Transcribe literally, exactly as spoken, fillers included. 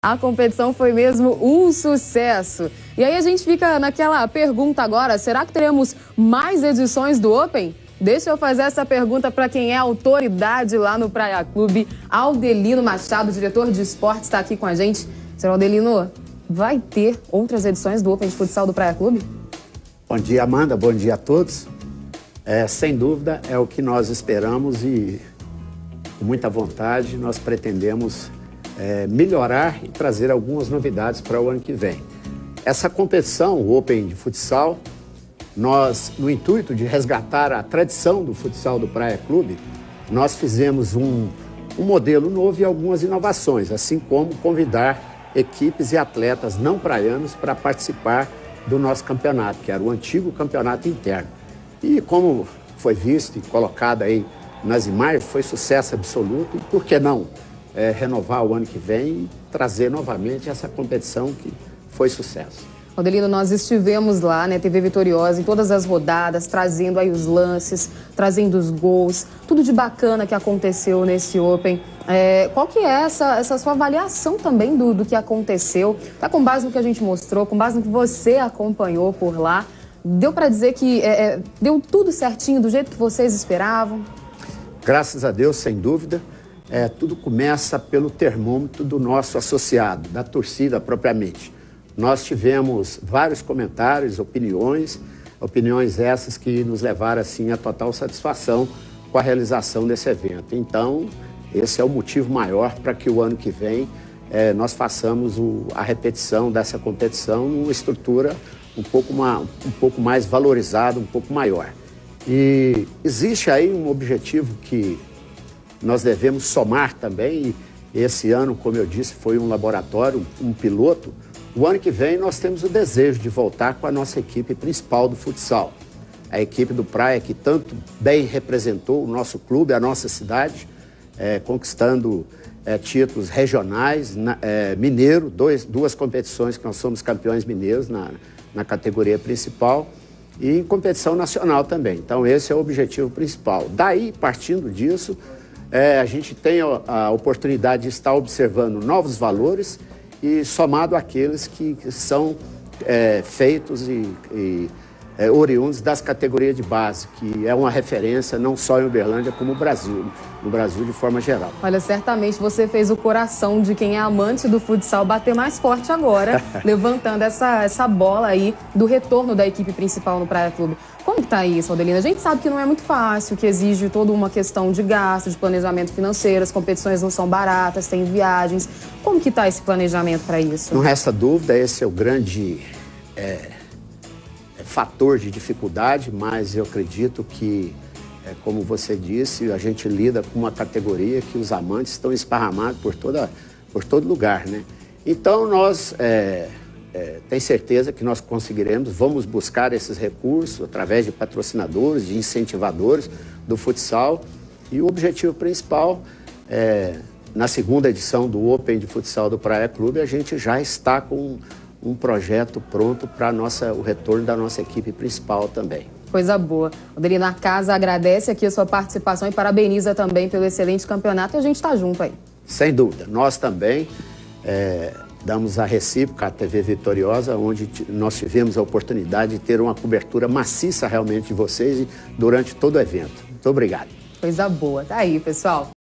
A competição foi mesmo um sucesso. E aí a gente fica naquela pergunta agora, será que teremos mais edições do Open? Deixa eu fazer essa pergunta para quem é autoridade lá no Praia Clube. Aldelino Machado, diretor de esportes, está aqui com a gente. Senhor Aldelino, vai ter outras edições do Open de Futsal do Praia Clube? Bom dia, Amanda. Bom dia a todos. É, sem dúvida, é o que nós esperamos e, com muita vontade, nós pretendemos é, melhorar e trazer algumas novidades para o ano que vem. Essa competição, o Open de Futsal, nós, no intuito de resgatar a tradição do futsal do Praia Clube, nós fizemos um, um modelo novo e algumas inovações, assim como convidar equipes e atletas não praianos para participar do nosso campeonato, que era o antigo campeonato interno. E como foi visto e colocado aí nas imagens, foi sucesso absoluto. E por que não é, renovar o ano que vem e trazer novamente essa competição que foi sucesso? Aldelino, nós estivemos lá, né, T V Vitoriosa, em todas as rodadas, trazendo aí os lances, trazendo os gols, tudo de bacana que aconteceu nesse Open. É, qual que é essa, essa sua avaliação também do, do que aconteceu? Tá com base no que a gente mostrou, com base no que você acompanhou por lá? Deu para dizer que é, é, deu tudo certinho, do jeito que vocês esperavam? Graças a Deus, sem dúvida. É, tudo começa pelo termômetro do nosso associado, da torcida propriamente. Nós tivemos vários comentários, opiniões, opiniões essas que nos levaram assim, a total satisfação com a realização desse evento. Então, esse é o motivo maior para que o ano que vem é, nós façamos o, a repetição dessa competição numa estrutura um pouco, uma, um pouco mais valorizada, um pouco maior. E existe aí um objetivo que nós devemos somar também, e esse ano, como eu disse, foi um laboratório, um piloto. O ano que vem nós temos o desejo de voltar com a nossa equipe principal do futsal. A equipe do Praia que tanto bem representou o nosso clube, a nossa cidade, é, conquistando é, títulos regionais, na, é, mineiro, dois, duas competições que nós somos campeões mineiros na, na categoria principal e em competição nacional também. Então esse é o objetivo principal. Daí, partindo disso, é, a gente tem a, a oportunidade de estar observando novos valores e somado àqueles que, que são é, feitos e, e é, oriundos das categorias de base, que é uma referência não só em Uberlândia, como no Brasil, no Brasil de forma geral. Olha, certamente você fez o coração de quem é amante do futsal bater mais forte agora, levantando essa, essa bola aí do retorno da equipe principal no Praia Clube. Como que tá isso, Aldelino? A gente sabe que não é muito fácil, que exige toda uma questão de gasto, de planejamento financeiro, as competições não são baratas, tem viagens. Como que tá esse planejamento para isso? Não resta dúvida, esse é o grande é, fator de dificuldade, mas eu acredito que, é, como você disse, a gente lida com uma categoria que os amantes estão esparramados por, toda, por todo lugar, né? Então, nós... É, É, tem certeza que nós conseguiremos, vamos buscar esses recursos através de patrocinadores, de incentivadores do futsal. E o objetivo principal, é, na segunda edição do Open de Futsal do Praia Clube, a gente já está com um projeto pronto para o retorno da nossa equipe principal também. Coisa boa. Aldelino, a casa agradece aqui a sua participação e parabeniza também pelo excelente campeonato e a gente está junto aí. Sem dúvida. Nós também... É, damos a recíproca à T V Vitoriosa, onde nós tivemos a oportunidade de ter uma cobertura maciça realmente de vocês durante todo o evento. Muito obrigado. Coisa boa. Tá aí, pessoal.